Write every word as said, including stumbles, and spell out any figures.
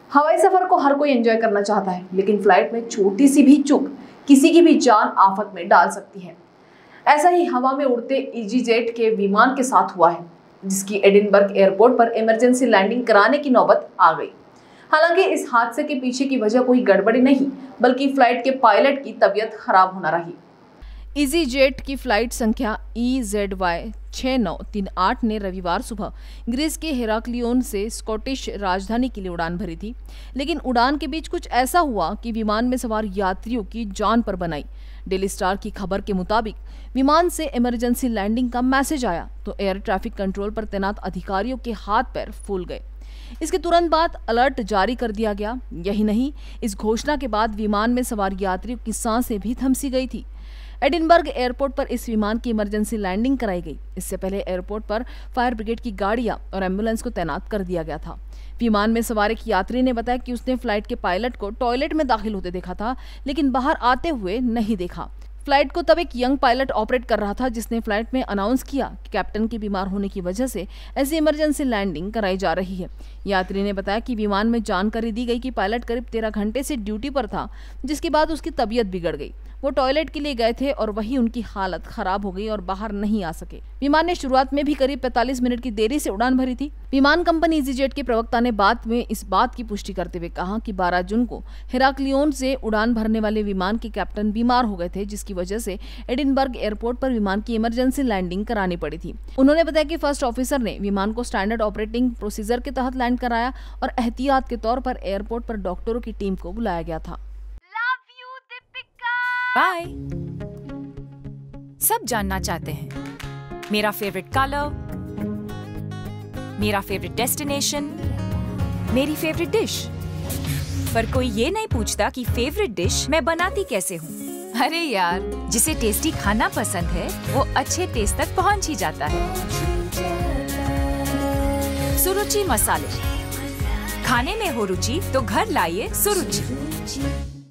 हवाई सफर को हर कोई एंजॉय करना चाहता है, लेकिन फ्लाइट में छोटी सी भी चूक किसी की भी जान आफत में डाल सकती है। ऐसा ही हवा में उड़ते ईजीजेट के विमान के साथ हुआ है, जिसकी एडिनबर्ग एयरपोर्ट पर इमरजेंसी लैंडिंग कराने की नौबत आ गई। हालांकि इस हादसे के पीछे की वजह कोई गड़बड़ी नहीं, बल्कि फ्लाइट के पायलट की तबीयत खराब होना रही। ईजीजेट की फ्लाइट संख्या ई जेड वाई छह नौ तीन आठ ने रविवार सुबह ग्रीस के हेराक्लियोन से स्कॉटिश राजधानी के लिए उड़ान भरी थी, लेकिन उड़ान के बीच कुछ ऐसा हुआ कि विमान में सवार यात्रियों की जान पर बनाई। डेली स्टार की खबर के मुताबिक विमान से इमरजेंसी लैंडिंग का मैसेज आया तो एयर ट्रैफिक कंट्रोल पर तैनात अधिकारियों के हाथ पैर फूल गए। इसके तुरंत बाद अलर्ट जारी कर दिया गया। यही नहीं, इस घोषणा के बाद विमान में सवार यात्रियों की सांसें भी थमसी गई थी। एडिनबर्ग एयरपोर्ट पर इस विमान की इमरजेंसी लैंडिंग कराई गई। इससे पहले एयरपोर्ट पर फायर ब्रिगेड की गाड़ियां और एम्बुलेंस को तैनात कर दिया गया था। विमान में सवार एक यात्री ने बताया कि उसने फ्लाइट के पायलट को टॉयलेट में दाखिल होते देखा था, लेकिन बाहर आते हुए नहीं देखा। फ्लाइट को तब एक यंग पायलट ऑपरेट कर रहा था, जिसने फ्लाइट में अनाउंस किया कि कैप्टन के बीमार होने की वजह से ऐसी इमरजेंसी लैंडिंग कराई जा रही है। यात्री ने बताया कि विमान में जानकारी दी गई कि पायलट करीब तेरह घंटे से ड्यूटी पर था, जिसके बाद उसकी तबीयत बिगड़ गई। वो टॉयलेट के लिए गए थे और वहीं उनकी हालत खराब हो गई और बाहर नहीं आ सके। विमान ने शुरुआत में भी करीब पैंतालीस मिनट की देरी से उड़ान भरी थी। विमान कंपनी ईजीजेट के प्रवक्ता ने बाद में इस बात की पुष्टि करते हुए कहा कि बारह जून को हेराक्लियोन से उड़ान भरने वाले विमान के कैप्टन बीमार हो गए थे, जिसकी वजह से एडिनबर्ग एयरपोर्ट पर विमान की इमरजेंसी लैंडिंग करानी पड़ी थी। उन्होंने बताया कि फर्स्ट ऑफिसर ने विमान को स्टैंडर्ड ऑपरेटिंग प्रोसीजर के तहत लैंड कराया और एहतियात के तौर पर एयरपोर्ट पर डॉक्टरों की टीम को बुलाया गया था। बाय। सब जानना चाहते हैं मेरा फेवरेट कलर, मेरा फेवरेट डेस्टिनेशन, मेरी फेवरेट डिश, पर कोई ये नहीं पूछता कि फेवरेट डिश मैं बनाती कैसे हूँ। अरे यार, जिसे टेस्टी खाना पसंद है वो अच्छे टेस्ट तक पहुँच ही जाता है। सुरुचि मसाले, खाने में हो रुचि तो घर लाइए सुरुचि।